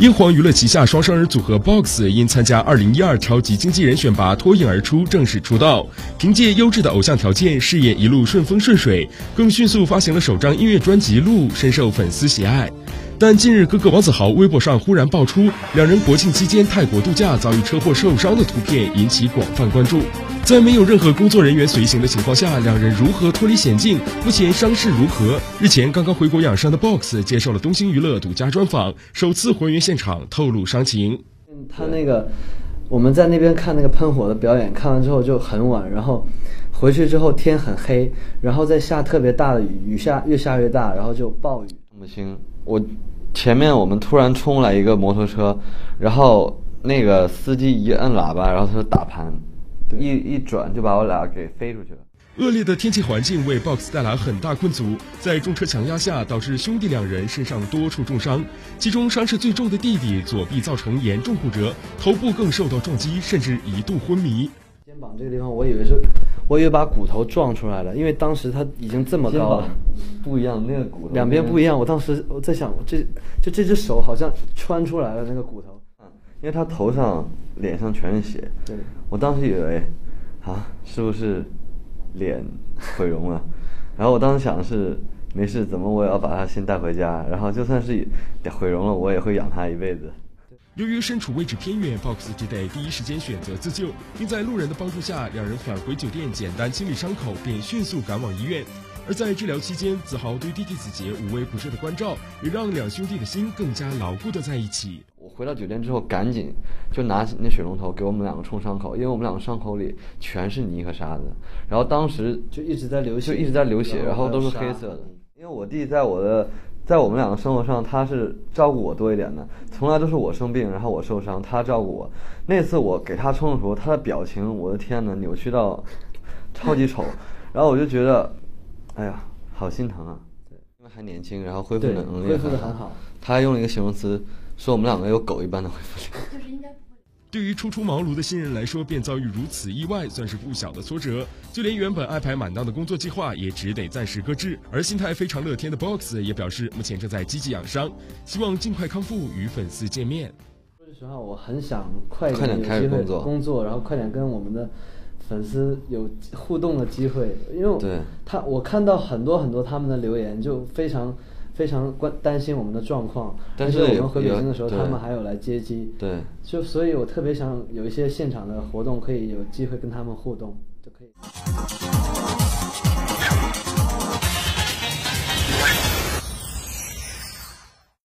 英皇娱乐旗下双生儿组合 BOX 因参加2012超级经纪人选拔脱颖而出，正式出道。凭借优质的偶像条件，事业一路顺风顺水，更迅速发行了首张音乐专辑《路》，深受粉丝喜爱。但近日，哥哥王子豪微博上忽然爆出两人国庆期间泰国度假遭遇车祸受伤的图片，引起广泛关注。在没有任何工作人员随行的情况下，两人如何脱离险境？目前伤势如何？日前刚刚回国养伤的 BOX 接受了东星娱乐独家专访，首次还原现场，透露伤情。 他那个我们在那边看那个喷火的表演，看完之后就很晚，然后回去之后天很黑，然后再下特别大的雨，越下越大，然后就暴雨。 不行，前面我们突然冲来一个摩托车，然后那个司机一摁喇叭，然后他就打盘，一转就把我俩给飞出去了。 恶劣的天气环境为 BOX 带来很大困阻，在重车强压下，导致兄弟两人身上多处重伤，其中伤势最重的弟弟左臂造成严重骨折，头部更受到撞击，甚至一度昏迷。 肩膀这个地方，我以为把骨头撞出来了，因为当时他已经这么高了， 不一样，那个骨头两边不一样。我当时我在想，这只手好像穿出来了那个骨头， 因为他头上、脸上全是血。 对， 我当时以为，是不是脸毁容了？然后我当时想的是，没事，怎么我也要把他先带回家，然后就算是毁容了，我也会养他一辈子。 由于身处位置偏远 ，BOX 只得第一时间选择自救，并在路人的帮助下，两人返回酒店简单清理伤口，便迅速赶往医院。而在治疗期间，子豪对弟弟子杰无微不至的关照，也让两兄弟的心更加牢固的在一起。 我回到酒店之后，赶紧就拿起那水龙头给我们两个冲伤口，因为我们两个伤口里全是泥和沙子，然后当时就一直在流血， 然后都是黑色的。因为我弟在我们两个生活上，他是照顾我多一点的，从来都是我生病，然后我受伤，他照顾我。那次我给他冲的时候，他的表情，我的天哪，扭曲到超级丑，然后我就觉得，哎呀，好心疼啊！因为还年轻，然后恢复能力恢复得很好。 他还用了一个形容词，说我们两个有狗一般的恢复力。 对于初出茅庐的新人来说，便遭遇如此意外，算是不小的挫折。就连原本安排满当的工作计划，也只得暂时搁置。而心态非常乐天的 BOX 也表示，目前正在积极养伤，希望尽快康复，与粉丝见面。 说句实话，我很想快点开始工作，然后快点跟我们的粉丝有互动的机会，因为我看到很多他们的留言，就非常担心我们的状况， 但是我们回北京的时候，他们还有来接机， 对， 所以我特别想有一些现场的活动，可以有机会跟他们互动，就可以。